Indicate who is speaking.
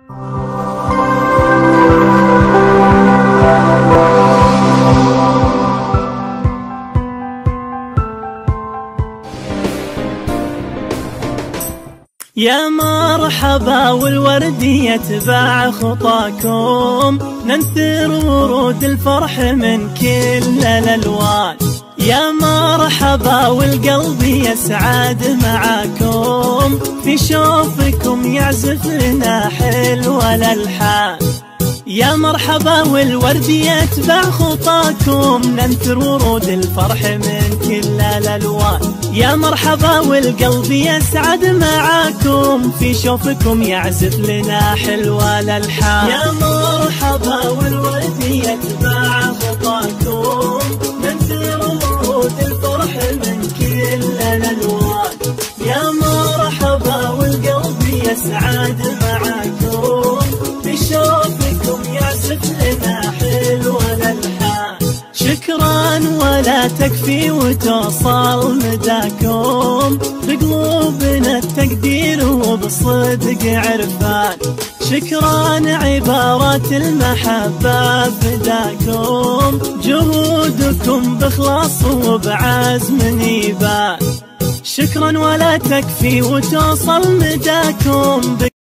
Speaker 1: يا مرحبا والورد يتبع خطاكم، ننثر ورود الفرح من كل الألوان. يا مرحبا والقلب يسعد معاكم، في شوفكم يعزف لنا حلو الألحان. يا مرحبا والورد يتبع خطاكم، ننثر ورود الفرح من كل الألوان. يا مرحبا والقلب يسعد معاكم، في شوفكم يعزف لنا حلو الألحان. يا مرحبا والورد يتبع خطاكم، ننثر ورود الفرح من كل الألوان. يا مرحبا والقلب يسعد معاكم، في شوفكم يعزف لنا حلو الألحان. شكرا ولا تكفي وتوصل مداكم، بقلوبنا التقدير وبصدق عرفان. شكرا عبارات المحبة فداكم، جهودكم بإخلاص وبعزم يبان. شكرا ولا تكفي وتوصل مداكم.